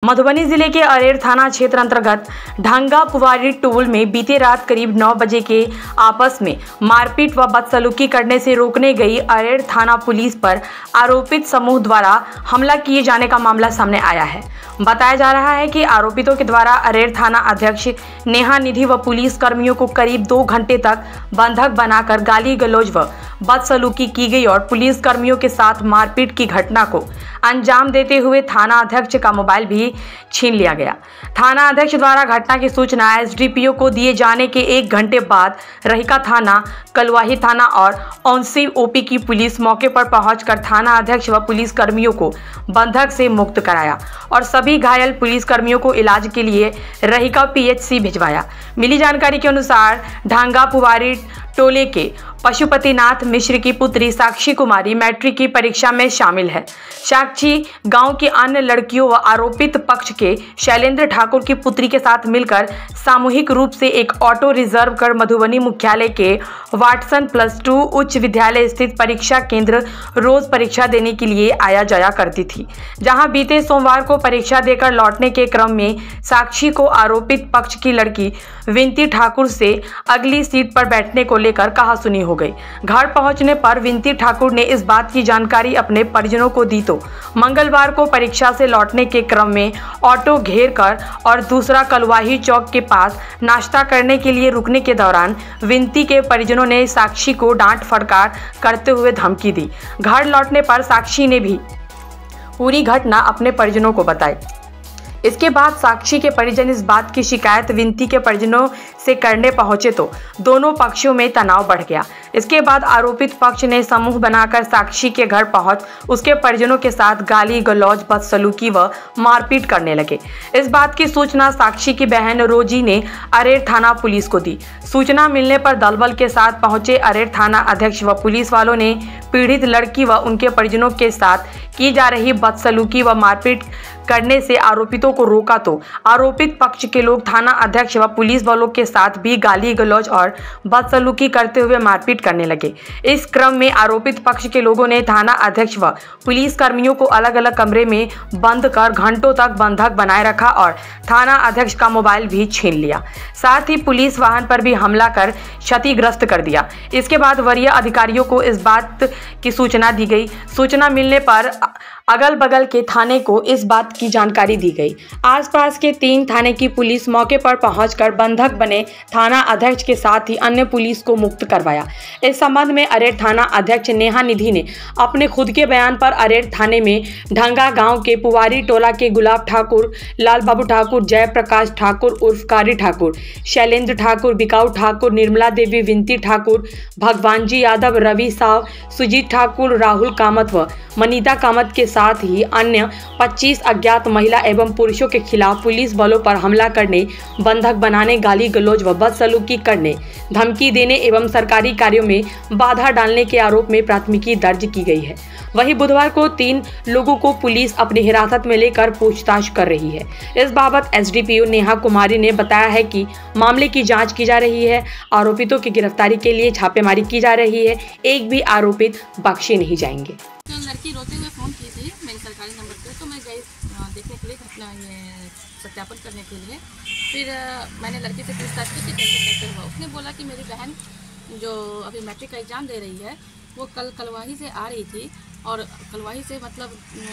मधुबनी जिले के अरेर थाना क्षेत्र अंतर्गत ढंगा पुवारी टोल में बीते रात करीब 9 बजे के आपस में मारपीट व बदसलूकी करने से रोकने गई अरेर थाना पुलिस पर आरोपित समूह द्वारा हमला किए जाने का मामला सामने आया है। बताया जा रहा है कि आरोपितों के द्वारा अरेर थाना अध्यक्ष नेहा निधि व पुलिस कर्मियों को करीब 2 घंटे तक बंधक बनाकर गाली गलौज व बदसलूकी की गई और पुलिस कर्मियों के साथ मारपीट की घटना को अंजाम देते हुए थाना अध्यक्ष का मोबाइल भी छीन लिया गया। थाना अध्यक्ष द्वारा घटना की सूचना एसडीपीओ को दिए जाने के 1 घंटे बाद रहिका थाना, कलवाही थाना और औंसी ओपी की पुलिस मौके पर पहुंचकर थाना अध्यक्ष व पुलिस कर्मियों को बंधक से मुक्त कराया और सभी घायल पुलिस कर्मियों को इलाज के लिए रहिका पीएचसी भिजवाया। मिली जानकारी के अनुसार ढंगा पुवारी टोले के पशुपतिनाथ मिश्र की पुत्री साक्षी कुमारी मैट्रिक की परीक्षा में शामिल है। साक्षी गांव की अन्य लड़कियों व आरोपित पक्ष के शैलेंद्र ठाकुर की पुत्री के साथ मिलकर सामूहिक रूप से एक ऑटो रिजर्व कर मधुबनी मुख्यालय के वाटसन +2 उच्च विद्यालय स्थित परीक्षा केंद्र रोज परीक्षा देने के लिए आया जाया करती थी, जहां बीते सोमवार को परीक्षा देकर लौटने के क्रम में साक्षी को आरोपित पक्ष की लड़की विनती ठाकुर से अगली सीट पर बैठने को लेकर कहासुनी हो गई। घर पहुंचने पर विनती ठाकुर ने इस बात की जानकारी अपने परिजनों को दी तो मंगलवार को परीक्षा से लौटने के क्रम में ऑटो घेर कर और दूसरा कलवाही चौक के पास नाश्ता करने के लिए रुकने के दौरान विनती के परिजनों ने साक्षी को डांट फटकार करते हुए धमकी दी। घर लौटने पर साक्षी ने भी पूरी घटना अपने परिजनों को बताई। इसके बाद साक्षी के परिजन इस बात की शिकायत विनती के परिजनों से करने पहुंचे तो दोनों पक्षों में तनाव बढ़ गया। इसके बाद आरोपित पक्ष ने समूह बनाकर साक्षी के घर पहुंच उसके परिजनों के साथ गाली गलौज, बदसलूकी व मारपीट करने लगे। इस बात की सूचना साक्षी की बहन रोजी ने अरेर थाना पुलिस को दी। सूचना मिलने पर दलबल के साथ पहुंचे अरेर थाना अध्यक्ष व पुलिस वालों ने पीड़ित लड़की व उनके परिजनों के साथ की जा रही बदसलूकी व मारपीट करने से आरोपितों को रोका तो आरोपित पक्ष के लोग थाना अध्यक्ष व पुलिस वालों के साथ भी गाली गलौज और बदसलूकी करते हुए मारपीट करने लगे। इस क्रम में आरोपित पक्ष के लोगों ने थाना अध्यक्ष व पुलिस कर्मियों को अलग अलग कमरे में बंद कर घंटों तक बंधक बनाए रखा और थाना अध्यक्ष का मोबाइल भी छीन लिया। साथ ही पुलिस वाहन पर भी हमला कर क्षतिग्रस्त कर दिया। इसके बाद वरीय अधिकारियों को इस बात की सूचना दी गई। सूचना मिलने पर अगल बगल के थाने को इस बात की जानकारी दी गई। आसपास के 3 थाने की पुलिस मौके पर पहुंचकर बंधक बने थाना अध्यक्ष के साथ ही अन्य पुलिस को मुक्त करवाया। इस संबंध में अरेर थाना अध्यक्ष नेहा निधि ने अपने खुद के बयान पर अरेर थाने में ढंगा गांव के पुवारी टोला के गुलाब ठाकुर, लाल बाबू ठाकुर, जयप्रकाश ठाकुर उर्फ कारी ठाकुर, शैलेंद्र ठाकुर, बिकाऊ ठाकुर, निर्मला देवी, विनती ठाकुर, भगवानजी यादव, रवि साव, सुजीत ठाकुर, राहुल कामत व मनीता कामत के साथ ही अन्य 25 अज्ञात महिला एवं पुरुषों के खिलाफ पुलिस बलों पर हमला करने, बंधक बनाने, गाली गलौज व बदसलूकी करने, धमकी देने एवं सरकारी कार्यों में बाधा डालने के आरोप में प्राथमिकी दर्ज की गई है। वहीं बुधवार को 3 लोगों को पुलिस अपनी हिरासत में लेकर पूछताछ कर रही है। इस बाबत एसडीपीओ नेहा कुमारी ने बताया है कि मामले की जांच की जा रही है। आरोपितों की गिरफ्तारी के लिए छापेमारी की जा रही है। एक भी आरोपित बख्शे नहीं जाएंगे। लड़की रोते हुए फ़ोन की थी मेरे सरकारी नंबर पे, तो मैं गई देखने के लिए, घटना ये सत्यापन करने के लिए। फिर मैंने लड़की से पूछताछ की कि कैसे हुआ। उसने बोला कि मेरी बहन जो अभी मैट्रिक का एग्ज़ाम दे रही है वो कल कलवाही से आ रही थी और कलवाही से मतलब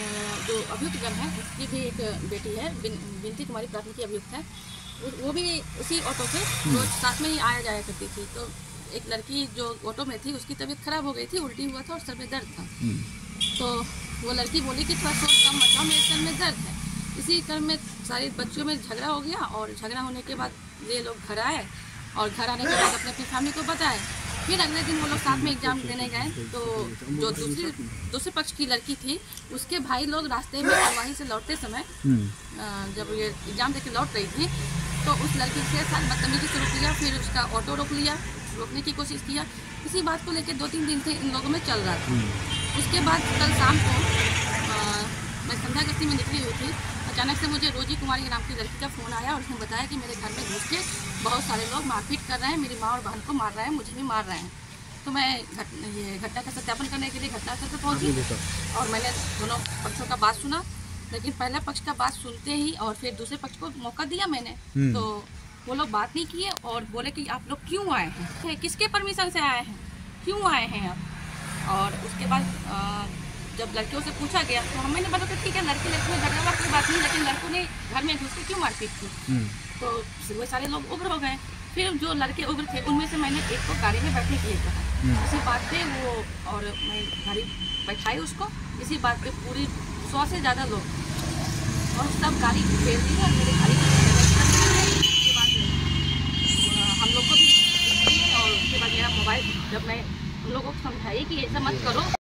जो अभियुक्तगण है उसकी भी एक बेटी है, विनती कुमारी प्राथमिकी अभियुक्त है, वो भी उसी ऑटो से रोज साथ में ही आया जाया करती थी। तो एक लड़की जो ऑटो में थी उसकी तबीयत खराब हो गई थी, उल्टी हुआ था और सर में दर्द था। तो वो लड़की बोली कि थोड़ा सा कम मचाओ, मेरे सर में दर्द है। इसी क्रम में सारे बच्चों में झगड़ा हो गया और झगड़ा होने के बाद ये लोग घर आए और घर आने के बाद अपने अपनी फैमिली को बताए। फिर अगले दिन वो लोग साथ में एग्ज़ाम देने गए तो जो दूसरे पक्ष की लड़की थी उसके भाई लोग रास्ते में वहीं से लौटते समय जब ये एग्ज़ाम देके लौट रही थी तो उस लड़की के साथ बदतमीजी शुरू किया। फिर उसका ऑटो रोकने की कोशिश किया। इसी बात को लेकर 2-3 दिन से इन लोगों में चल रहा था। उसके बाद कल शाम को मैं संध्या गस्ती में निकली हुई थी, अचानक से मुझे रोजी कुमारी नाम की लड़की का फ़ोन आया और उसने बताया कि मेरे घर में घुस के बहुत सारे लोग मारपीट कर रहे हैं, मेरी माँ और बहन को मार रहे हैं, मुझे भी मार रहे हैं। तो मैं ये घटना का सत्यापन करने के लिए घटनास्थल पर पहुंची और मैंने दोनों पक्षों का बात सुना। लेकिन पहले पक्ष का बात सुनते ही और फिर दूसरे पक्ष को मौका दिया मैंने, तो वो लोग बात नहीं किए और बोले कि आप लोग क्यों आए हैं, किसके परमिशन से आए हैं, क्यों आए हैं आप। और उसके बाद जब लड़कियों से पूछा गया तो हमने बोला कि ठीक है, लड़की में झगड़ा कोई बात नहीं, लेकिन लड़कों ने घर में घुस के क्यों मारपीट की। तो वो सारे लोग उग्र हो गए। फिर जो लड़के उग्र थे उनमें से मैंने एक को गाड़ी में बैठने के लिए कहा। इसी बात पे वो और मैं गाड़ी बैठाई उसको। इसी बात पे पूरी 100 से ज़्यादा लोग और सब गाड़ी घेर दी और मेरे गाड़ी उसके बाद हम लोग को भी और उसके बाद मेरा मोबाइल जब मैं उन लोगों को समझाई कि ऐसा मत करो।